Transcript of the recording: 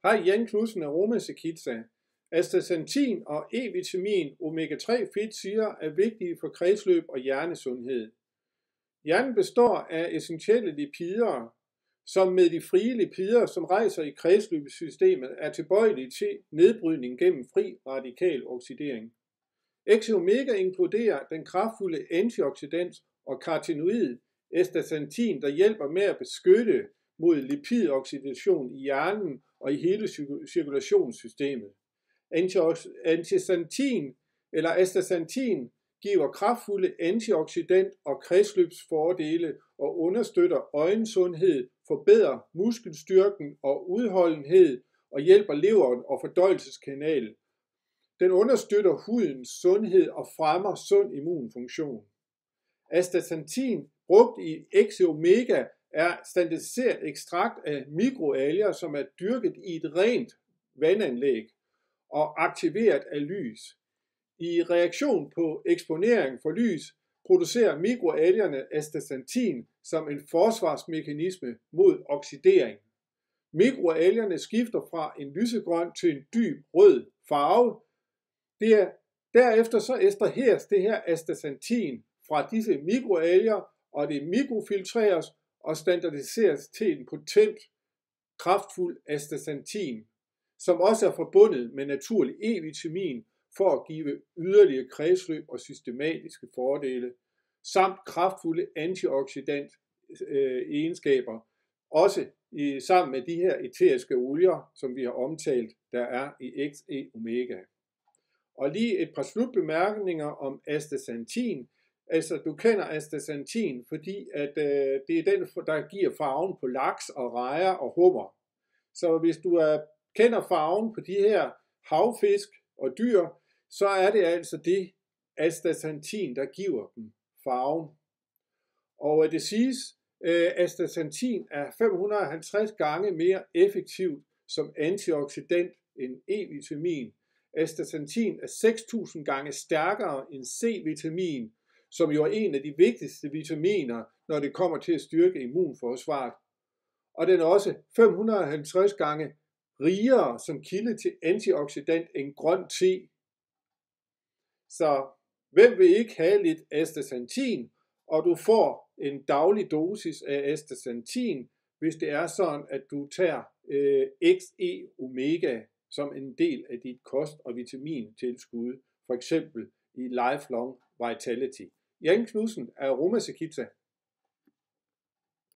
Hej, Jan Knudsen af Aromasekitsa. Astaxanthin og E-vitamin omega-3 fedtsyrer er vigtige for kredsløb og hjernesundhed. Hjernen består af essentielle lipider, som med de frie lipider, som rejser i kredsløbssystemet, er tilbøjelige til nedbrydning gennem fri radikal oxidering. XE-omega inkluderer den kraftfulde antioxidant og carotenoid astaxanthin, der hjælper med at beskytte mod lipidoxidation i hjernen og i hele cirkulationssystemet. Astaxanthin eller astaxanthin giver kraftfulde antioxidant og kredsløbsfordele og understøtter øjensundhed, forbedrer muskelstyrken og udholdenhed og hjælper leveren og fordøjelseskanalen. Den understøtter hudens sundhed og fremmer sund immunfunktion. Astaxanthin brugt i XE-omega er standardiseret ekstrakt af mikroalger, som er dyrket i et rent vandanlæg og aktiveret af lys. I reaktion på eksponering for lys producerer mikroalgerne astaxanthin som en forsvarsmekanisme mod oxidering. Mikroalgerne skifter fra en lysegrøn til en dyb rød farve. Derefter så ekstraheres det her astaxanthin fra disse mikroalger, og det mikrofiltreres og standardiseres til en potent, kraftfuld astaxanthin, som også er forbundet med naturlig E-vitamin for at give yderligere kredsløb og systematiske fordele, samt kraftfulde antioxidant egenskaber, også sammen med de her æteriske olier, som vi har omtalt, der er i XE-omega. Og lige et par slutbemærkninger om astaxanthin. Altså, du kender astaxanthin, fordi at det er den, der giver farven på laks og rejer og hummer. Så hvis du kender farven på de her havfisk og dyr, så er det altså det astaxanthin, der giver dem farven. Og det siges, astaxanthin er 550 gange mere effektivt som antioxidant end E-vitamin. Astaxanthin er 6.000 gange stærkere end C-vitamin, som jo er en af de vigtigste vitaminer, når det kommer til at styrke immunforsvaret. Og den er også 550 gange rigere som kilde til antioxidant end grøn te. Så hvem vil ikke have lidt astaxanthin, og du får en daglig dosis af astaxanthin, hvis det er sådan, at du tager XE-omega som en del af dit kost- og vitamintilskud, for eksempel i Lifelong Vitality. Jan Knudsen af Aromasekitsa.